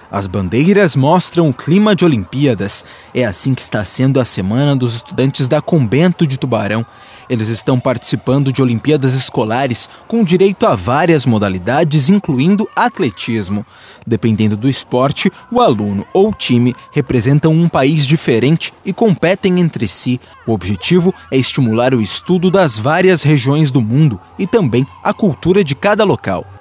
As bandeiras mostram o clima de Olimpíadas. É assim que está sendo a semana dos estudantes da Combento de Tubarão. Eles estão participando de Olimpíadas escolares com direito a várias modalidades, incluindo atletismo. Dependendo do esporte, o aluno ou time representam um país diferente e competem entre si. O objetivo é estimular o estudo das várias regiões do mundo e também a cultura de cada local.